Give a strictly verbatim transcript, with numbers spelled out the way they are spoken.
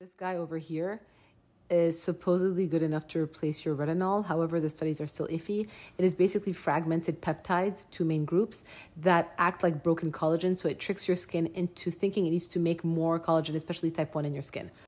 This guy over here is supposedly good enough to replace your retinol. However, the studies are still iffy. It is basically fragmented peptides, two main groups, that act like broken collagen. So it tricks your skin into thinking it needs to make more collagen, especially type one in your skin.